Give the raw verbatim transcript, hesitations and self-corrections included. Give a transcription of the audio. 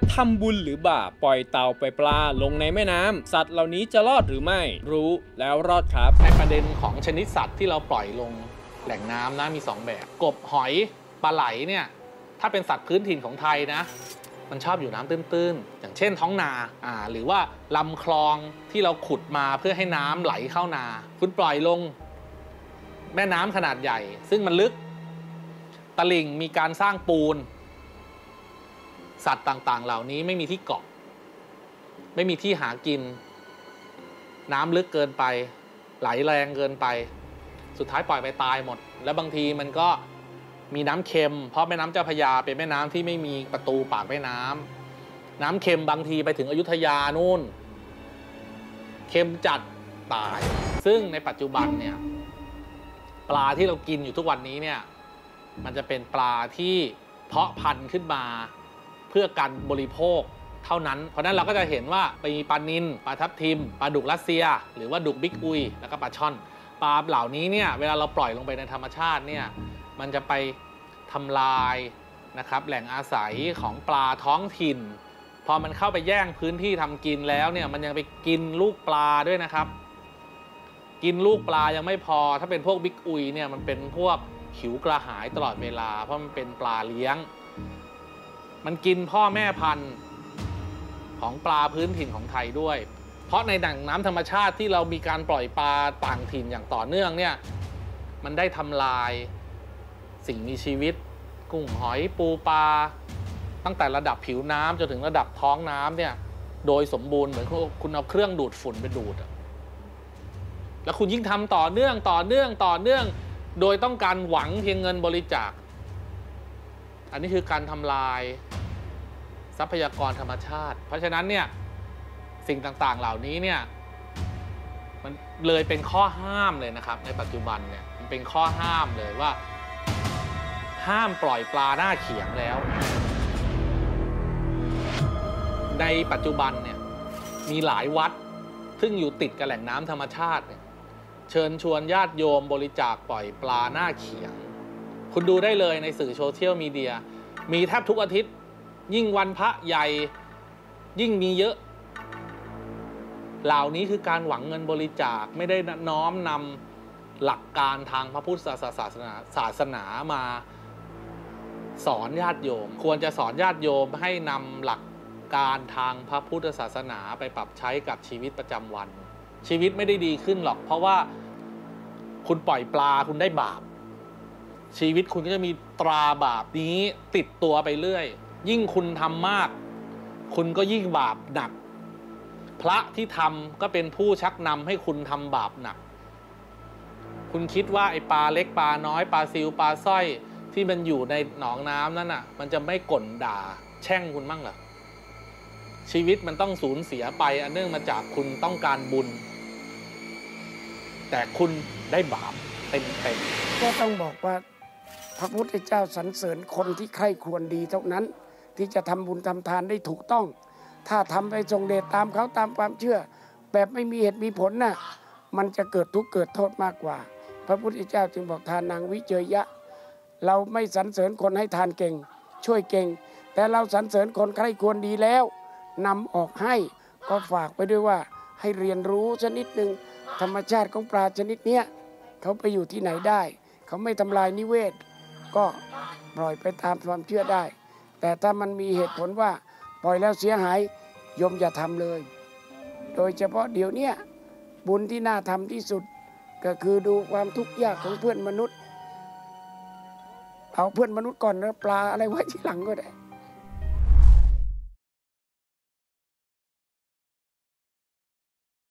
ทำบุญหรือบาปปล่อยเต่าไปปลาลงในแม่น้ำสัตว์เหล่านี้จะรอดหรือไม่รู้แล้วรอดครับในประเด็นของชนิดสัตว์ที่เราปล่อยลงแหล่งน้ำนะมีสองแบบกบหอยปลาไหลเนี่ยถ้าเป็นสัตว์พื้นถิ่นของไทยนะมันชอบอยู่น้ำตื้นๆอย่างเช่นท้องนาอ่าหรือว่าลำคลองที่เราขุดมาเพื่อให้น้ำไหลเข้านาคุณปล่อยลงแม่น้ำขนาดใหญ่ซึ่งมันลึกตลิ่งมีการสร้างปูนสัตว์ต่างๆเหล่านี้ไม่มีที่เกาะไม่มีที่หากินน้ำลึกเกินไปไหลแรงเกินไปสุดท้ายปล่อยไปตายหมดแล้วบางทีมันก็มีน้ำเค็มเพราะแม่น้ำเจ้าพระยาเป็นแม่น้ำที่ไม่มีประตูปากแม่น้ำน้ำเค็มบางทีไปถึงอยุธยานู่นเค็มจัดตายซึ่งในปัจจุบันเนี่ยปลาที่เรากินอยู่ทุกวันนี้เนี่ยมันจะเป็นปลาที่เพาะพันธุ์ขึ้นมาเพื่อการบริโภคเท่านั้นเพราะนั้นเราก็จะเห็นว่ามีปลานิลปลาทับทิมปลาดุกรัสเซียหรือว่าดุกบิ๊กอุยแล้วก็ปลาช่อนปลาเหล่านี้เนี่ยเวลาเราปล่อยลงไปในธรรมชาติเนี่ยมันจะไปทำลายนะครับแหล่งอาศัยของปลาท้องถิ่นพอมันเข้าไปแย่งพื้นที่ทำกินแล้วเนี่ยมันยังไปกินลูกปลาด้วยนะครับกินลูกปลายังไม่พอถ้าเป็นพวกบิ๊กอุยเนี่ยมันเป็นพวกหิวกระหายตลอดเวลาเพราะมันเป็นปลาเลี้ยงมันกินพ่อแม่พันธุ์ของปลาพื้นถิ่นของไทยด้วยเพราะในแหล่งน้ำธรรมชาติที่เรามีการปล่อยปลาต่างถิ่นอย่างต่อเนื่องเนี่ยมันได้ทำลายสิ่งมีชีวิตกุ้งหอยปูปลาตั้งแต่ระดับผิวน้ำจนถึงระดับท้องน้ำเนี่ยโดยสมบูรณ์เหมือนคุณเอาเครื่องดูดฝุ่นไปดูดแล้วคุณยิ่งทำต่อเนื่องต่อเนื่องต่อเนื่องโดยต้องการหวังเพียงเงินบริจาคอันนี้คือการทำลายทรัพยากรธรรมชาติเพราะฉะนั้นเนี่ยสิ่งต่างๆเหล่านี้เนี่ยมันเลยเป็นข้อห้ามเลยนะครับในปัจจุบันเนี่ยมันเป็นข้อห้ามเลยว่าห้ามปล่อยปลาหน้าเขียงแล้วในปัจจุบันเนี่ยมีหลายวัดซึ่งอยู่ติดกับแหล่งน้ำธรรมชาติเนี่ยเชิญชวนญาติโยมบริจาคปล่อยปลาหน้าเขียงคุณดูได้เลยในสื่อโซเชียลมีเดียมีแทบทุกอาทิตย์ยิ่งวันพระใหญ่ยิ่งมีเยอะเหล่านี้คือการหวังเงินบริจาคไม่ได้น้อมนำหลักการทางพระพุทธศาสนาศาสนามาสอนญาติโยมควรจะสอนญาติโยมให้นำหลักการทางพระพุทธศาสนาไปปรับใช้กับชีวิตประจำวันชีวิตไม่ได้ดีขึ้นหรอกเพราะว่าคุณปล่อยปลาคุณได้บาปชีวิตคุณก็จะมีตราบาปนี้ติดตัวไปเรื่อยยิ่งคุณทำมากคุณก็ยิ่งบาปหนักพระที่ทำก็เป็นผู้ชักนำให้คุณทำบาปหนักคุณคิดว่าไอ้ปลาเล็กปลาน้อยปลาซิวปลาสร้อยที่มันอยู่ในหนองน้ำนั่นน่ะมันจะไม่ก่นด่าแช่งคุณบ้างเหรอชีวิตมันต้องสูญเสียไปอันเนื่องมาจากคุณต้องการบุญแต่คุณได้บาปเต็มๆก็ต้องบอกว่าพระพุทธเจ้าสรรเสริญคนที่ใคร่ควรดีเท่านั้นที่จะทำบุญทำทานได้ถูกต้องถ้าทำไปทรงเดชตามเขาตามความเชื่อแบบไม่มีเหตุมีผลน่ะมันจะเกิดทุกข์เกิดโทษมากกว่าพระพุทธเจ้าจึงบอกทานนางวิเจยะเราไม่สรรเสริญคนให้ทานเก่งช่วยเก่งแต่เราสรรเสริญคนใคร่ควรดีแล้วนำออกให้ก็ฝากไปด้วยว่าให้เรียนรู้ชนิดหนึ่งธรรมชาติของปลาชนิดเนี้ยเขาไปอยู่ที่ไหนได้เขาไม่ทำลายนิเวศก็ปล่อยไปตามความเชื่อได้แต่ถ้ามันมีเหตุผลว่าปล่อยแล้วเสียหายโยมอย่าทำเลยโดยเฉพาะเดี๋ยวนี้บุญที่น่าทำที่สุดก็คือดูความทุกข์ยากของเพื่อนมนุษย์เอาเพื่อนมนุษย์ก่อนนะปลาอะไรไว้ทีหลังก็ได้